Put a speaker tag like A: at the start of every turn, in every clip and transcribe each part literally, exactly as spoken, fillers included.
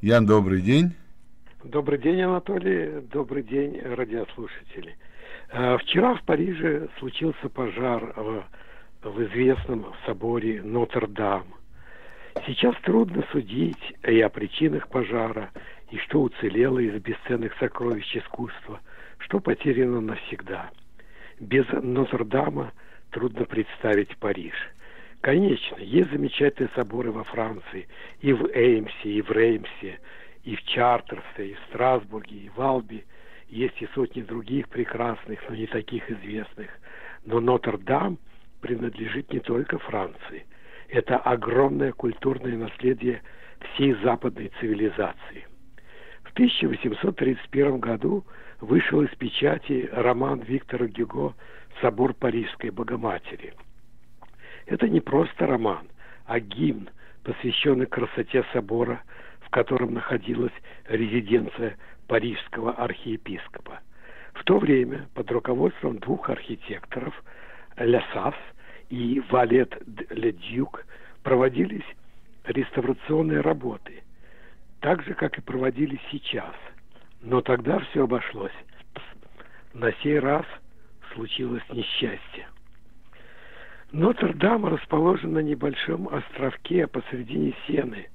A: Ян, добрый день.
B: Добрый день, Анатолий. Добрый день, радиослушатели. Вчера в Париже случился пожар в, в известном соборе Нотр-Дам. Сейчас трудно судить и о причинах пожара, и что уцелело из бесценных сокровищ искусства, что потеряно навсегда. Без Нотр-Дама трудно представить Париж. Конечно, есть замечательные соборы во Франции, и в Эймсе, и в Реймсе, и в Чартерсе, и в Страсбурге, и в Алби. Есть и сотни других прекрасных, но не таких известных. Но Нотр-Дам принадлежит не только Франции. Это огромное культурное наследие всей западной цивилизации. В тысяча восемьсот тридцать первом году вышел из печати роман Виктора Гюго «Собор Парижской Богоматери». Это не просто роман, а гимн, посвященный красоте собора, в котором находилась резиденция парижского архиепископа. В то время под руководством двух архитекторов, Лесас и Валет-ле-Дюк, проводились реставрационные работы, так же, как и проводились сейчас. Но тогда все обошлось. На сей раз случилось несчастье. Нотр-Дам расположен на небольшом островке посредине Сены,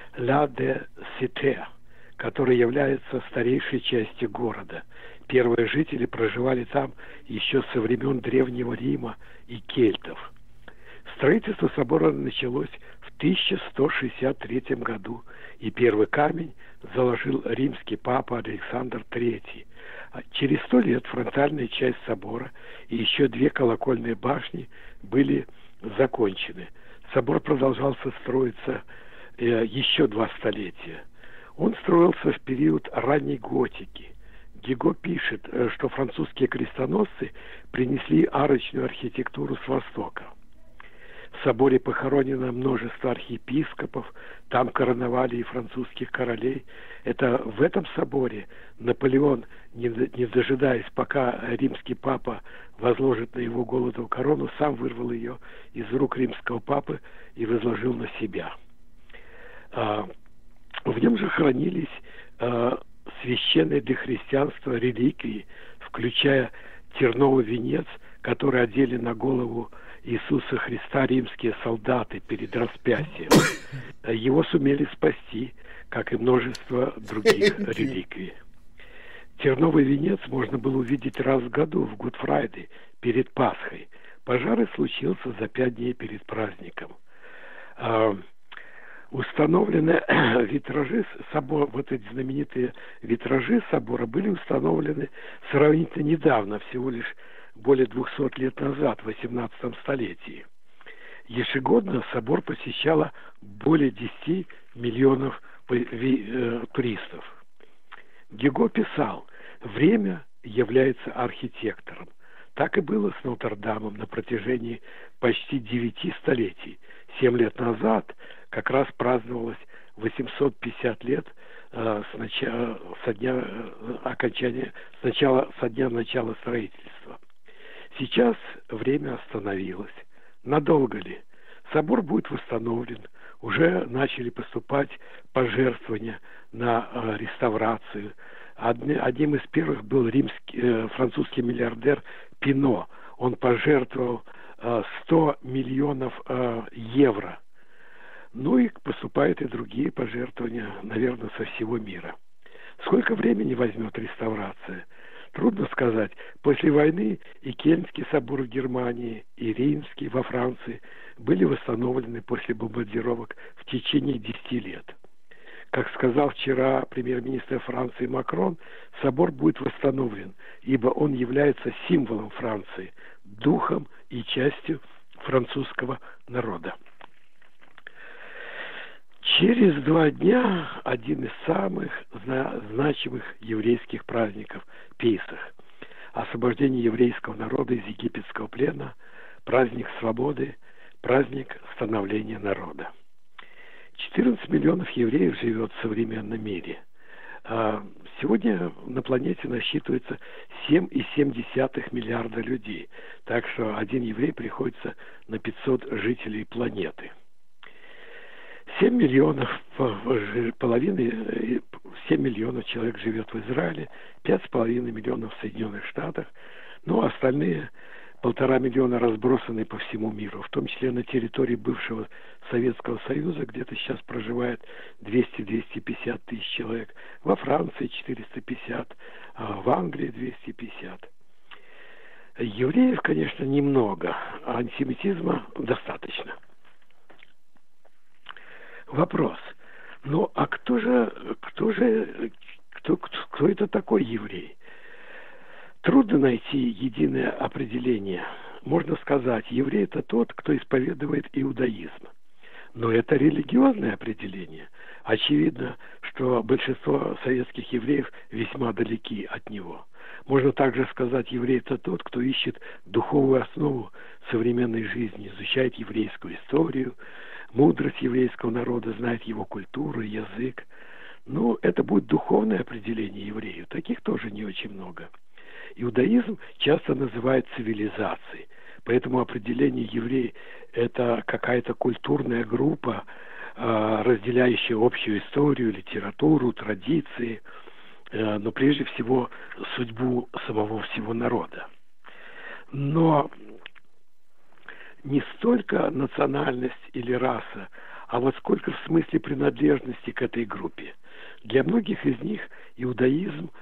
B: Ла-де-Сите, который является старейшей частью города. Первые жители проживали там еще со времен Древнего Рима и кельтов. Строительство собора началось в тысяча сто шестьдесят третьем году, и первый камень заложил римский папа Александр третий. Через сто лет фронтальная часть собора и еще две колокольные башни были закончены. Собор продолжался строиться э, еще два столетия. Он строился в период ранней готики. Гюго пишет, что французские крестоносцы принесли арочную архитектуру с Востока. В соборе похоронено множество архиепископов, там короновали и французских королей. Это в этом соборе Наполеон, не, не дожидаясь, пока римский папа возложит на его голову корону, сам вырвал ее из рук римского папы и возложил на себя. А, в нем же хранились а, священные для христианства реликвии, включая терновый венец, который одели на голову Иисуса Христа римские солдаты перед распятием. Его сумели спасти, как и множество других реликвий. Терновый венец можно было увидеть раз в году, в Гуд-Фрайдей, перед Пасхой. Пожар случился за пять дней перед праздником. А, установлены витражи собора, вот эти знаменитые витражи собора были установлены сравнительно недавно, всего лишь более двухсот лет назад, в восемнадцатом столетии. Ежегодно собор посещало более десяти миллионов туристов. Гюго писал: «Время является архитектором». Так и было с Нотр-Дамом на протяжении почти девяти столетий. Семь лет назад как раз праздновалось восемьсот пятьдесят лет э, с начала, со дня э, окончания, сначала, со дня начала строительства. Сейчас время остановилось. Надолго ли? Собор будет восстановлен. Уже начали поступать пожертвования на э, реставрацию. Одни, одним из первых был римский, э, французский миллиардер Пино. Он пожертвовал э, сто миллионов э, евро. Ну и поступают и другие пожертвования, наверное, со всего мира. Сколько времени возьмет реставрация? Трудно сказать. После войны и Кельнский собор в Германии, и Римский во Франции были восстановлены после бомбардировок в течение десяти лет. Как сказал вчера премьер-министр Франции Макрон, собор будет восстановлен, ибо он является символом Франции, духом и частью французского народа. Через два дня один из самых зна- значимых еврейских праздников – Пейсах. Освобождение еврейского народа из египетского плена, праздник свободы, праздник становления народа. четырнадцать миллионов евреев живет в современном мире. Сегодня на планете насчитывается семь и семь десятых миллиарда людей. Так что один еврей приходится на пятьсот жителей планеты. семь миллионов, половины, семь миллионов человек живет в Израиле, пять с половиной миллионов в Соединенных Штатах, ну, а остальные полтора миллиона разбросаны по всему миру, в том числе на территории бывшего Советского Союза, где-то сейчас проживает двести - двести пятьдесят тысяч человек, во Франции четыреста пятьдесят, а в Англии двести пятьдесят. Евреев, конечно, немного, а антисемитизма достаточно. Вопрос. Ну, а кто же, кто же, кто, кто, кто это такой еврей? Трудно найти единое определение. Можно сказать, еврей – это тот, кто исповедует иудаизм. Но это религиозное определение. Очевидно, что большинство советских евреев весьма далеки от него. Можно также сказать, еврей – это тот, кто ищет духовную основу современной жизни, изучает еврейскую историю, мудрость еврейского народа, знает его культуру, язык. Ну, это будет духовное определение еврею. Таких тоже не очень много. Иудаизм часто называют цивилизацией. Поэтому определение еврей – это какая-то культурная группа, разделяющая общую историю, литературу, традиции, но прежде всего судьбу самого всего народа. Но не столько национальность или раса, а вот сколько в смысле принадлежности к этой группе. Для многих из них иудаизм,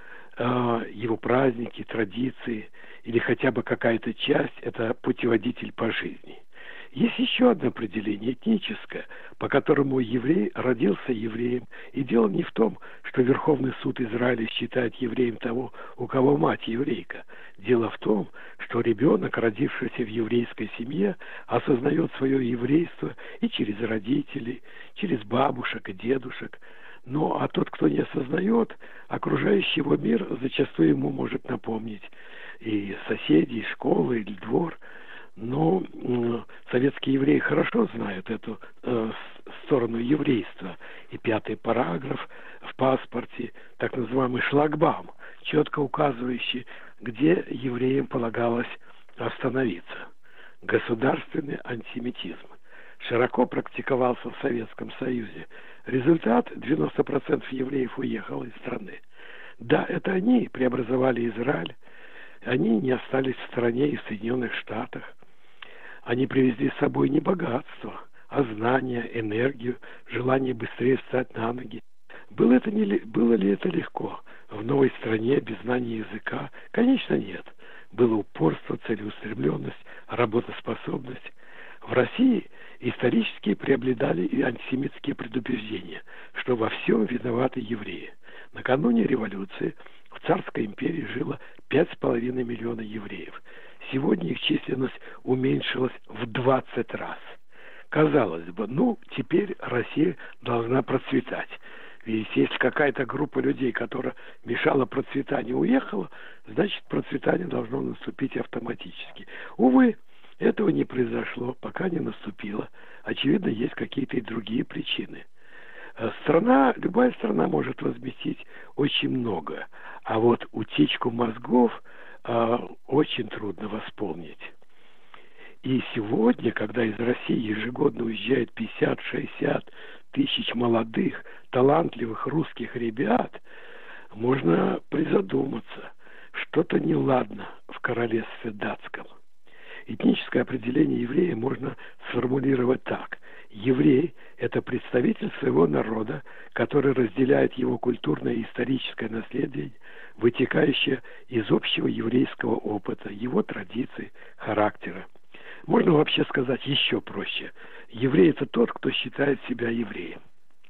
B: его праздники, традиции или хотя бы какая-то часть – это путеводитель по жизни. Есть еще одно определение, этническое, по которому еврей родился евреем. И дело не в том, что Верховный суд Израиля считает евреем того, у кого мать еврейка. Дело в том, что ребенок, родившийся в еврейской семье, осознает свое еврейство и через родителей, через бабушек и дедушек. Ну, а тот, кто не осознает, окружающий его мир зачастую ему может напомнить и соседей, и школы, или двор. Но э, советские евреи хорошо знают эту э, сторону еврейства. И пятый параграф в паспорте, так называемый шлагбаум, четко указывающий, где евреям полагалось остановиться. Государственный антисемитизм широко практиковался в Советском Союзе. Результат – девяносто процентов евреев уехало из страны. Да, это они преобразовали Израиль, они не остались в стране и в Соединенных Штатах. Они привезли с собой не богатство, а знания, энергию, желание быстрее встать на ноги. Было, это не, было ли это легко? В новой стране, без знания языка? Конечно, нет. Было упорство, целеустремленность, работоспособность. В России исторически преобладали и антисемитские предубеждения, что во всем виноваты евреи. Накануне революции в Царской империи жило пять с половиной миллиона евреев. Сегодня их численность уменьшилась в двадцать раз. Казалось бы, ну, теперь Россия должна процветать. Ведь если какая-то группа людей, которая мешала процветанию, уехала, значит, процветание должно наступить автоматически. Увы, этого не произошло, пока не наступило. Очевидно, есть какие-то и другие причины. Страна, любая страна может возместить очень много, а вот утечку мозгов э, очень трудно восполнить. И сегодня, когда из России ежегодно уезжает пятьдесят-шестьдесят тысяч молодых, талантливых русских ребят, можно призадуматься, что-то неладно в королевстве датском. Этническое определение еврея можно сформулировать так. Еврей – это представитель своего народа, который разделяет его культурное и историческое наследие, вытекающее из общего еврейского опыта, его традиций, характера. Можно вообще сказать еще проще. Еврей – это тот, кто считает себя евреем.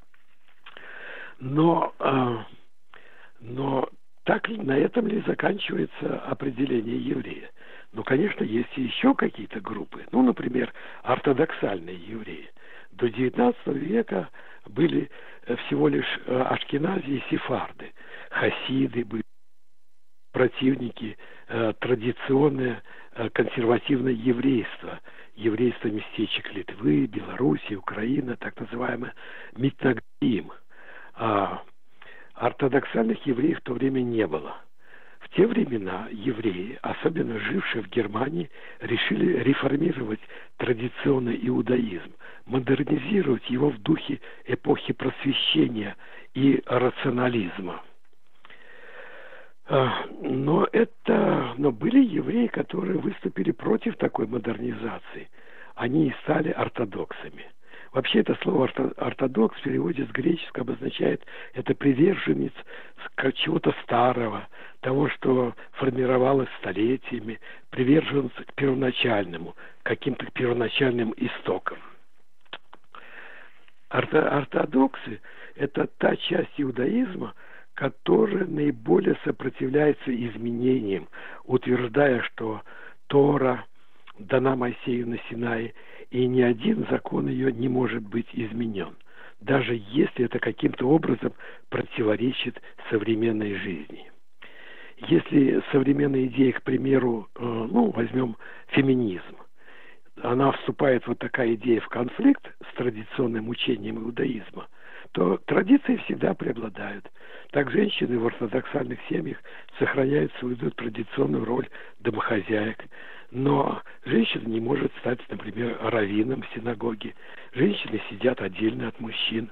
B: Но, э, но так ли, на этом ли заканчивается определение еврея? Ну, конечно, есть и еще какие-то группы. Ну, например, ортодоксальные евреи. До девятнадцатого века были всего лишь ашкенази и сефарды. Хасиды были противники э, традиционное э, консервативное еврейство. Еврейство местечек Литвы, Белоруссии, Украины, так называемое митнагдим. А ортодоксальных евреев в то время не было. В В те времена евреи, особенно жившие в Германии, решили реформировать традиционный иудаизм, модернизировать его в духе эпохи просвещения и рационализма. Но, это, но были евреи, которые выступили против такой модернизации. Они и стали ортодоксами. Вообще это слово ортодокс в переводе с греческого обозначает это приверженец чего-то старого, того, что формировалось столетиями, приверженец к первоначальному, каким-то первоначальным истокам. Орто- ортодоксы – это та часть иудаизма, которая наиболее сопротивляется изменениям, утверждая, что Тора дана Моисею на Синае, и ни один закон ее не может быть изменен, даже если это каким-то образом противоречит современной жизни. Если современная идея, к примеру, ну, возьмем феминизм, она вступает, вот такая идея, в конфликт с традиционным учением иудаизма, то традиции всегда преобладают. Так женщины в ортодоксальных семьях сохраняют свою традиционную роль домохозяек. Но женщина не может стать, например, раввином в синагоге. Женщины сидят отдельно от мужчин.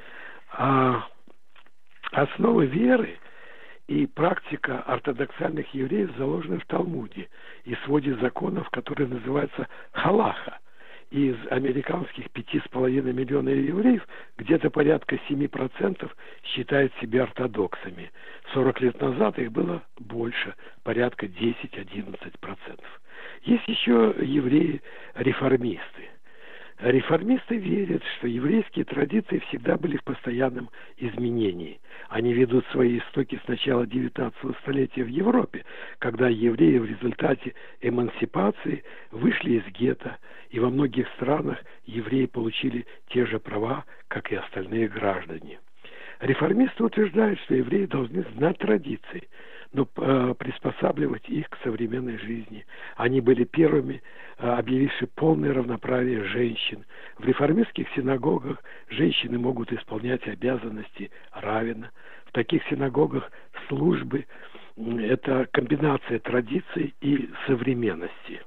B: А основы веры и практика ортодоксальных евреев заложены в Талмуде и своде законов, которые называются халаха. Из американских пяти с половиной миллионов евреев где-то порядка семи процентов считают себя ортодоксами. Сорок лет назад их было больше, порядка десять-одиннадцать процентов. Есть еще евреи-реформисты. Реформисты верят, что еврейские традиции всегда были в постоянном изменении. Они ведут свои истоки с начала девятнадцатого столетия в Европе, когда евреи в результате эмансипации вышли из гетто, и во многих странах евреи получили те же права, как и остальные граждане. Реформисты утверждают, что евреи должны знать традиции, но э, приспосабливать их к современной жизни. Они были первыми, э, объявившие полное равноправие женщин. В реформистских синагогах женщины могут исполнять обязанности равенно. В таких синагогах службы э, – это комбинация традиций и современности.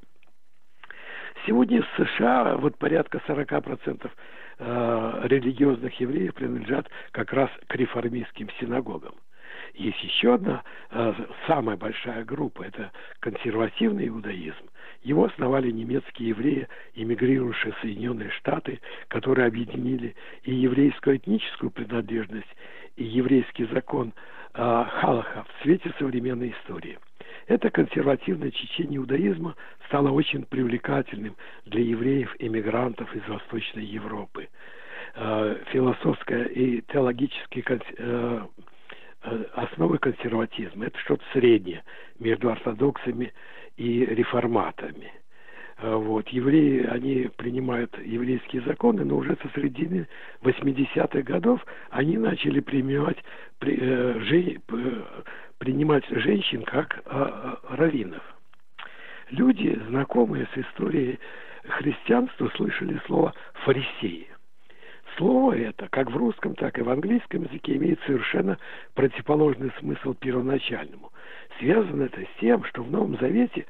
B: Сегодня в США вот порядка сорок процентов э, религиозных евреев принадлежат как раз к реформистским синагогам. Есть еще одна э, самая большая группа, это консервативный иудаизм. Его основали немецкие евреи, эмигрировавшие в Соединенные Штаты, которые объединили и еврейскую этническую принадлежность, и еврейский закон э, халаха в свете современной истории. Это консервативное течение иудаизма стало очень привлекательным для евреев-эмигрантов из Восточной Европы. Э, философская и теологические э, основы консерватизма – это что-то среднее между ортодоксами и реформатами. Вот. Евреи, они принимают еврейские законы, но уже со середины восьмидесятых годов они начали принимать, при, э, жен, э, принимать женщин как э, раввинов. Люди, знакомые с историей христианства, слышали слово «фарисеи». Слово это, как в русском, так и в английском языке, имеет совершенно противоположный смысл первоначальному. Связано это с тем, что в Новом Завете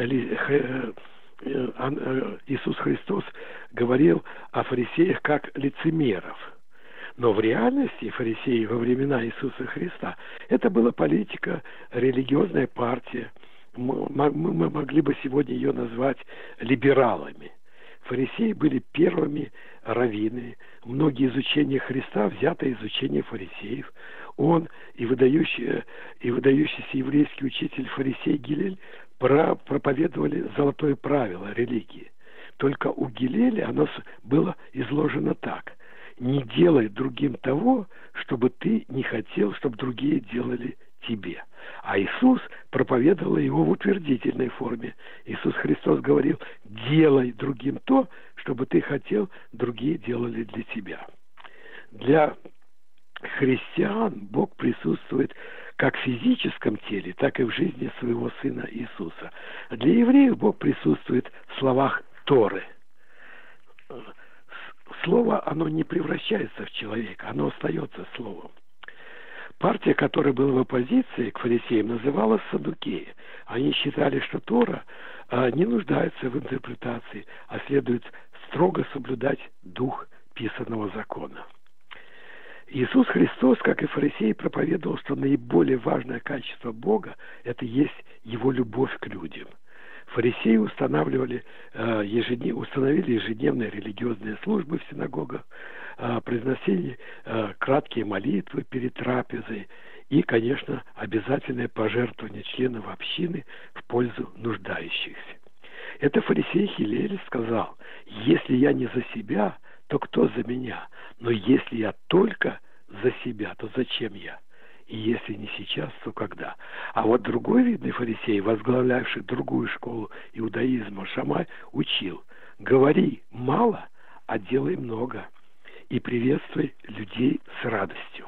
B: Иисус Христос говорил о фарисеях как лицемеров. Но в реальности фарисеи во времена Иисуса Христа это была политика, религиозная партия. Мы могли бы сегодня ее назвать либералами. Фарисеи были первыми раввинами. Многие изучения Христа взято из учения фарисеев. Он и, выдающий, и выдающийся еврейский учитель фарисей Гилель проповедовали золотое правило религии. Только у Гилеля оно было изложено так: не делай другим того, чтобы ты не хотел, чтобы другие делали тебе. А Иисус проповедовал его в утвердительной форме. Иисус Христос говорил: делай другим то, чтобы ты хотел, другие делали для тебя. Для христиан Бог присутствует как в физическом теле, так и в жизни своего Сына Иисуса. Для евреев Бог присутствует в словах Торы. Слово, оно не превращается в человека, оно остается словом. Партия, которая была в оппозиции к фарисеям, называлась Саддукеи. Они считали, что Тора а, не нуждается в интерпретации, а следует строго соблюдать дух писанного закона. Иисус Христос, как и фарисеи, проповедовал, что наиболее важное качество Бога – это есть Его любовь к людям. Фарисеи устанавливали, э, ежеднев, установили ежедневные религиозные службы в синагогах, э, произносили э, краткие молитвы перед трапезой и, конечно, обязательное пожертвование членов общины в пользу нуждающихся. Это фарисей Хилель сказал: «Если я не за себя, то кто за меня? Но если я только за себя, то зачем я? И если не сейчас, то когда?» А вот другой видный фарисей, возглавлявший другую школу иудаизма, Шамай, учил: «Говори мало, а делай много, и приветствуй людей с радостью».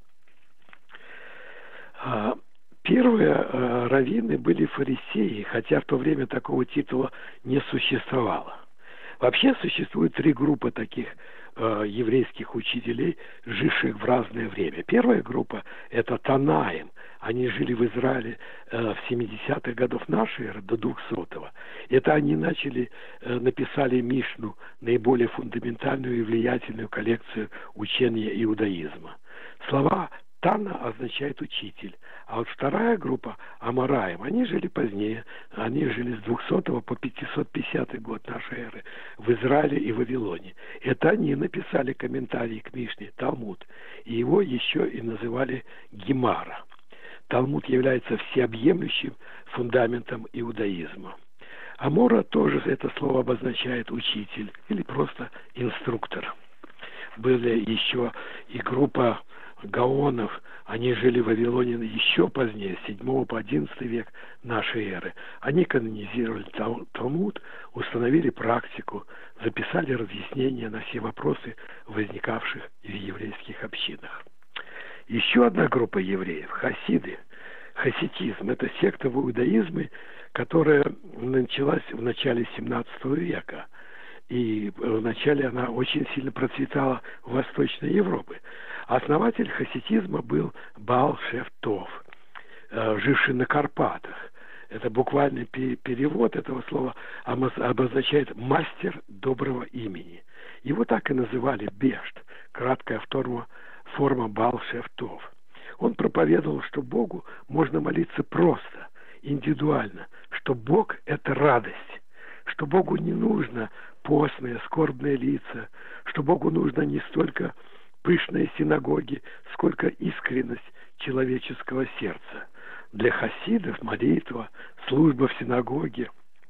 B: Первые э, раввины были фарисеи, хотя в то время такого титула не существовало. Вообще существует три группы таких э, еврейских учителей, живших в разное время. Первая группа – это Танаим. Они жили в Израиле э, в семидесятых годах нашей эры до двухсотого. Это они начали, э, написали Мишну, наиболее фундаментальную и влиятельную коллекцию учения иудаизма. Слова Тана означает учитель. А вот вторая группа, Амараим, они жили позднее. Они жили с двухсотого по пятьсот пятидесятый год нашей эры в Израиле и Вавилоне. Это они написали комментарий к Мишне, Талмуд. И его еще и называли Гемара. Талмуд является всеобъемлющим фундаментом иудаизма. Амора тоже это слово обозначает учитель или просто инструктор. Были еще и группа гаонов, они жили в Вавилоне еще позднее, с седьмого по одиннадцатый век нашей эры. Они канонизировали Талмуд, установили практику, записали разъяснения на все вопросы, возникавших в еврейских общинах. Еще одна группа евреев – хасиды. Хасидизм – это секта в иудаизме, которая началась в начале семнадцатого века. И вначале она очень сильно процветала в Восточной Европе. Основатель хасидизма был Баал Шеф Тов, живший на Карпатах. Это буквальный перевод этого слова обозначает «мастер доброго имени». Его так и называли Бешт, краткая форма, форма Баал Шеф Тов. Он проповедовал, что Богу можно молиться просто, индивидуально, что Бог – это радость, что Богу не нужно постные, скорбные лица, что Богу нужно не столько пышные синагоги, сколько искренность человеческого сердца. Для хасидов молитва, служба в синагоге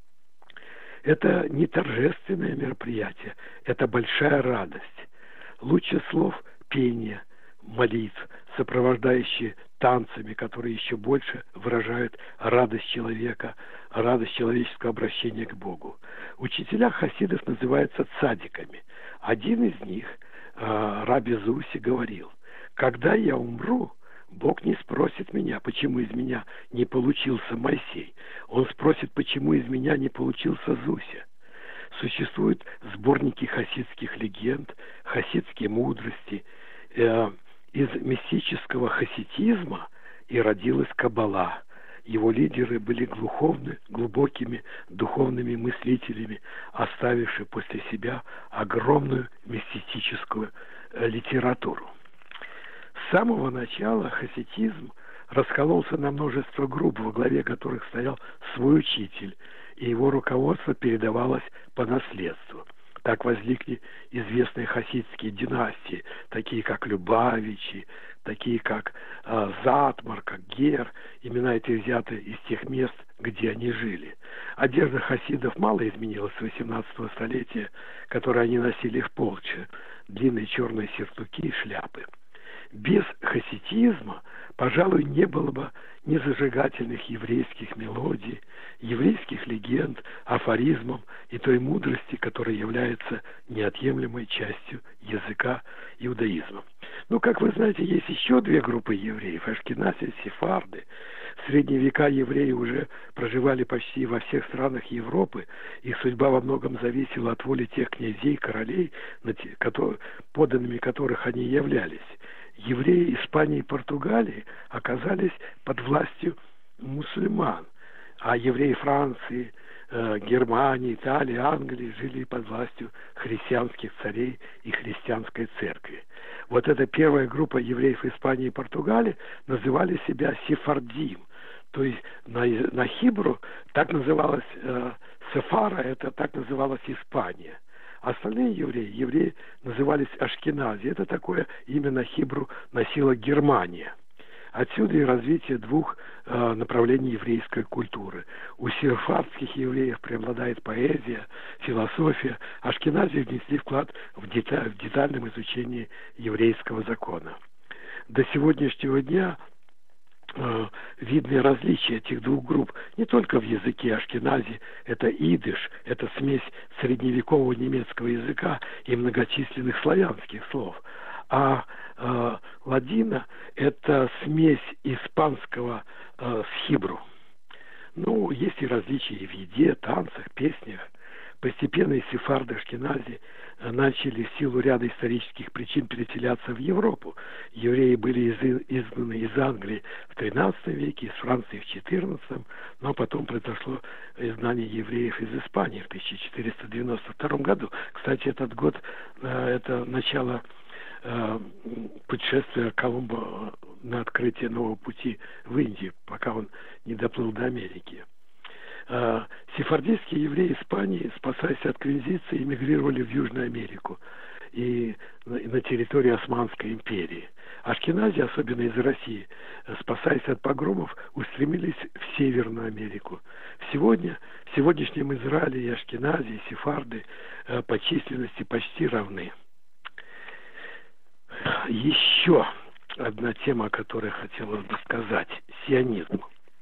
B: – это не торжественное мероприятие, это большая радость. Лучше слов пение, молитв, сопровождающие танцами, которые еще больше выражают радость человека, радость человеческого обращения к Богу. Учителя хасидов называются цадиками. Один из них, Раби Зуси, говорил: «Когда я умру, Бог не спросит меня, почему из меня не получился Моисей. Он спросит, почему из меня не получился Зуся». Существуют сборники хасидских легенд, хасидские мудрости. Из мистического хасидизма и родилась Каббала. Его лидеры были глуховны, глубокими духовными мыслителями, оставившие после себя огромную мистическую э, литературу. С самого начала хасидизм раскололся на множество групп, во главе которых стоял свой учитель, и его руководство передавалось по наследству. Так возникли известные хасидские династии, такие как Любавичи, такие как э, Затмар, как Гер. Имена эти взяты из тех мест, где они жили. Одежда хасидов мало изменилась с восемнадцатого столетия, которые они носили в полче, длинные черные сюртуки и шляпы. Без хасидизма, пожалуй, не было бы ни зажигательных еврейских мелодий, еврейских легенд, афоризмов и той мудрости, которая является неотъемлемой частью языка иудаизма. Ну, как вы знаете, есть еще две группы евреев – ашкенази и сефарды. В средние века евреи уже проживали почти во всех странах Европы. Их судьба во многом зависела от воли тех князей, королей, подданными которых они являлись. евреи Испании и Португалии оказались под властью мусульман, а евреи Франции, э, Германии, Италии, Англии жили под властью христианских царей и христианской церкви. Вот эта первая группа евреев Испании и Португалии называли себя сефардим, то есть на, на хибру так называлась э, Сефара, это так называлась Испания. Остальные евреи, евреи назывались ашкенази. Это такое имя на хибру носила Германия. Отсюда и развитие двух э, направлений еврейской культуры. У сефардских евреев преобладает поэзия, философия. Ашкенази внесли вклад в, деталь, в детальном изучении еврейского закона. До сегодняшнего дня э, видны различия этих двух групп не только в языке. Ашкенази – это идыш, это смесь средневекового немецкого языка и многочисленных славянских слов. А э, ладина – это смесь испанского э, с хибру. Ну, есть и различия и в еде, танцах, песнях. Постепенно и сефарды, ашкенази начали в силу ряда исторических причин переселяться в Европу. Евреи были изгнаны из Англии в тринадцатом веке, из Франции в четырнадцатом, но потом произошло изгнание евреев из Испании в тысяча четыреста девяносто втором году. Кстати, этот год э, – это начало путешествия Колумба на открытие нового пути в Индию, пока он не доплыл до Америки. Сефардийские евреи Испании, спасаясь от квинзиции, эмигрировали в Южную Америку и на территории Османской империи. Ашкенази, особенно из России, спасаясь от погромов, устремились в Северную Америку. Сегодня, в сегодняшнем Израиле и ашкенази, и сефарды по численности почти равны. Еще одна тема, о которой хотелось бы сказать – сионизм.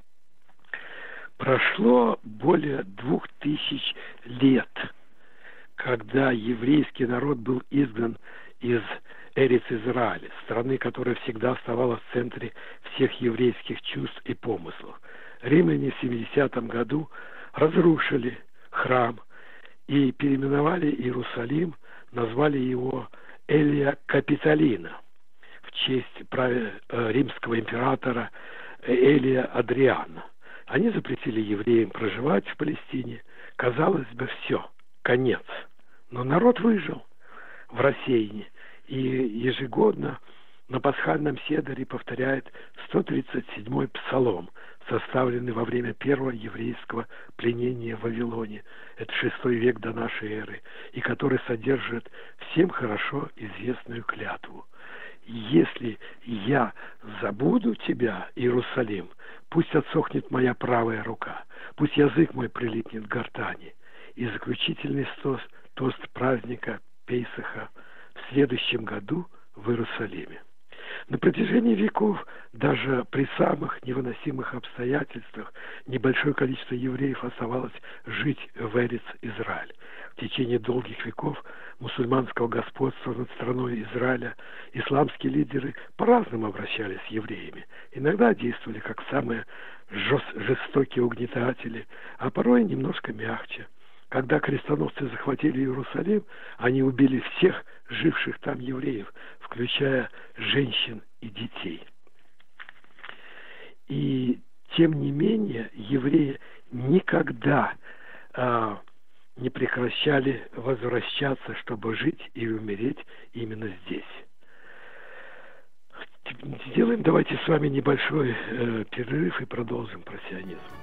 B: Прошло более двух тысяч лет, когда еврейский народ был изгнан из Эрец-Израиля, страны, которая всегда оставалась в центре всех еврейских чувств и помыслов. Римляне в семидесятом году разрушили храм и переименовали Иерусалим, назвали его Элия Капитолина в честь римского императора Элия Адриана. Они запретили евреям проживать в Палестине. Казалось бы, все, конец. Но народ выжил в рассеянии и ежегодно на пасхальном седере повторяет сто тридцать седьмой псалом, составленный во время первого еврейского пленения в Вавилоне, это шестой век до нашей эры, и который содержит всем хорошо известную клятву. «Если я забуду тебя, Иерусалим, пусть отсохнет моя правая рука, пусть язык мой прилипнет к гортани». И заключительный тост, тост праздника Пейсаха в следующем году в Иерусалиме. На протяжении веков, даже при самых невыносимых обстоятельствах, небольшое количество евреев оставалось жить в Эрец-Израиль. В течение долгих веков мусульманского господства над страной Израиля исламские лидеры по-разному обращались с евреями. Иногда действовали как самые жестокие угнетатели, а порой немножко мягче. Когда крестоносцы захватили Иерусалим, они убили всех живших там евреев, включая женщин и детей. И тем не менее евреи никогда а, не прекращали возвращаться, чтобы жить и умереть именно здесь. Сделаем давайте с вами небольшой э, перерыв и продолжим про сионизм.